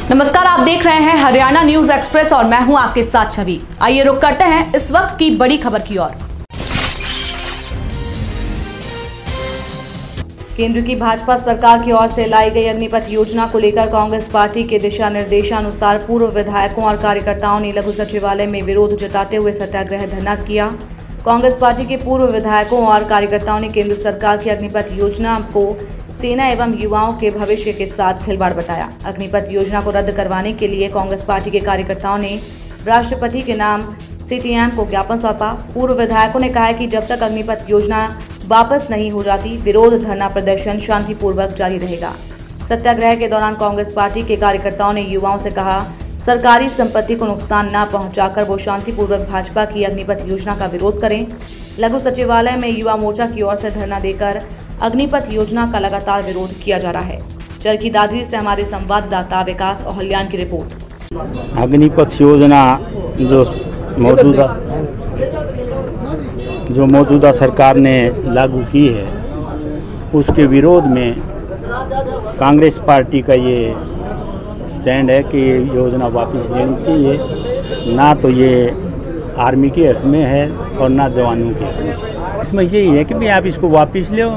नमस्कार, आप देख रहे हैं हरियाणा न्यूज एक्सप्रेस और मैं हूं आपके साथ छवि। आइए रुक करते हैं इस वक्त की बड़ी खबर की ओर। केंद्र की भाजपा सरकार की ओर से लाई गई अग्निपथ योजना को लेकर कांग्रेस पार्टी के दिशा निर्देशानुसार पूर्व विधायकों और कार्यकर्ताओं ने लघु सचिवालय में विरोध जताते हुए सत्याग्रह धरना किया। कांग्रेस पार्टी के पूर्व विधायकों और कार्यकर्ताओं ने केंद्र सरकार की अग्निपथ योजना को सेना एवं युवाओं के भविष्य के साथ खिलवाड़ बताया। अग्निपथ योजना को रद्द करवाने के लिए कांग्रेस पार्टी के कार्यकर्ताओं ने राष्ट्रपति के नाम सीटीएम को ज्ञापन सौंपा। पूर्व विधायकों ने कहा कि जब तक अग्निपथ योजना वापस नहीं हो जाती, विरोध धरना प्रदर्शन शांतिपूर्वक जारी रहेगा। सत्याग्रह के दौरान कांग्रेस पार्टी के कार्यकर्ताओं ने युवाओं से कहा, सरकारी संपत्ति को नुकसान न पहुंचाकर वो शांतिपूर्वक भाजपा की अग्निपथ योजना का विरोध करें। लघु सचिवालय में युवा मोर्चा की ओर से धरना देकर अग्निपथ योजना का लगातार विरोध किया जा रहा है। चरखी दादरी से हमारे संवाददाता विकास ओहलियान की रिपोर्ट। अग्निपथ योजना जो मौजूदा सरकार ने लागू की है, उसके विरोध में कांग्रेस पार्टी का ये स्टैंड है कि ये योजना वापस लेनी चाहिए। ना तो ये आर्मी के हक में है और ना जवानों के हक में। इसमें यही है कि भाई आप इसको वापस ले,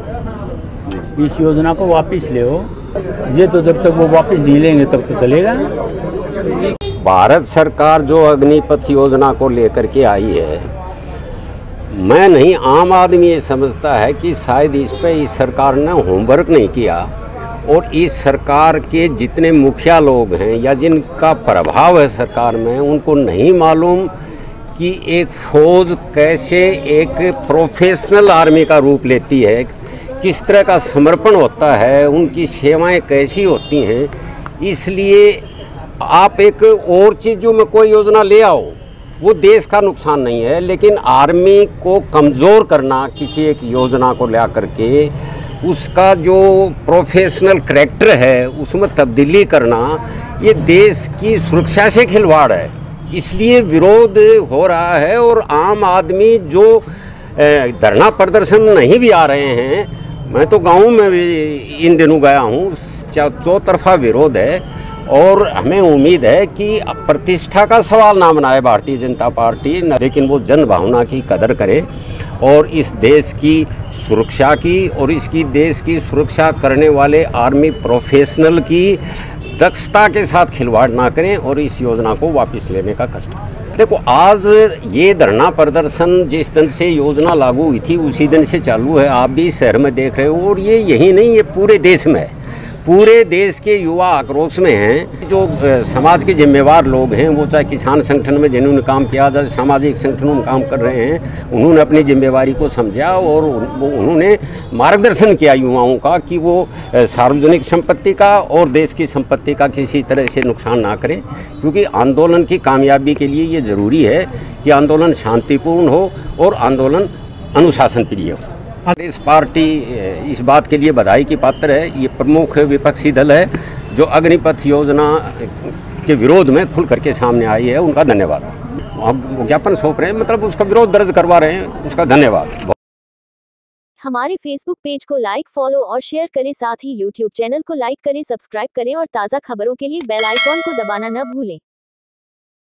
इस योजना को वापस ले। ये तो जब तक वो वापस नहीं लेंगे तब तो चलेगा। भारत सरकार जो अग्निपथ योजना को लेकर के आई है, मैं नहीं, आम आदमी ये समझता है कि शायद इस पे इस सरकार ने होमवर्क नहीं किया और इस सरकार के जितने मुखिया लोग हैं या जिनका प्रभाव है सरकार में, उनको नहीं मालूम कि एक फौज कैसे एक प्रोफेशनल आर्मी का रूप लेती है, किस तरह का समर्पण होता है, उनकी सेवाएं कैसी होती हैं। इसलिए आप एक और चीज़ों में कोई योजना ले आओ, वो देश का नुकसान नहीं है, लेकिन आर्मी को कमज़ोर करना किसी एक योजना को ला करके उसका जो प्रोफेशनल करैक्टर है उसमें तब्दीली करना, ये देश की सुरक्षा से खिलवाड़ है। इसलिए विरोध हो रहा है और आम आदमी जो धरना प्रदर्शन नहीं भी आ रहे हैं, मैं तो गाँव में भी इन दिनों गया हूँ, चौतरफा विरोध है और हमें उम्मीद है कि प्रतिष्ठा का सवाल ना बनाए भारतीय जनता पार्टी, लेकिन वो जन भावना की कदर करे और इस देश की सुरक्षा की और इसकी देश की सुरक्षा करने वाले आर्मी प्रोफेशनल की दक्षता के साथ खिलवाड़ ना करें और इस योजना को वापस लेने का कष्ट। देखो, आज ये धरना प्रदर्शन जिस दिन से योजना लागू हुई थी उसी दिन से चालू है। आप भी शहर में देख रहे हो और ये यही नहीं, ये पूरे देश में है। पूरे देश के युवा आक्रोश में हैं। जो समाज के जिम्मेवार लोग हैं, वो चाहे किसान संगठन में जिन्होंने काम किया, चाहे सामाजिक संगठनों में काम कर रहे हैं, उन्होंने अपनी जिम्मेवारी को समझा और उन्होंने मार्गदर्शन किया युवाओं का कि वो सार्वजनिक संपत्ति का और देश की संपत्ति का किसी तरह से नुकसान ना करें, क्योंकि आंदोलन की कामयाबी के लिए ये ज़रूरी है कि आंदोलन शांतिपूर्ण हो और आंदोलन अनुशासन प्रिय हो। कांग्रेस पार्टी इस बात के लिए बधाई की पात्र है। ये प्रमुख विपक्षी दल है जो अग्निपथ योजना के विरोध में खुल करके सामने आई है, उनका धन्यवाद। हम ज्ञापन सौंप रहे हैं, मतलब उसका विरोध दर्ज करवा रहे हैं, उसका धन्यवाद। हमारे फेसबुक पेज को लाइक, फॉलो और शेयर करें, साथ ही यूट्यूब चैनल को लाइक करें, सब्सक्राइब करें और ताज़ा खबरों के लिए बेल आइकॉन को दबाना न भूलें।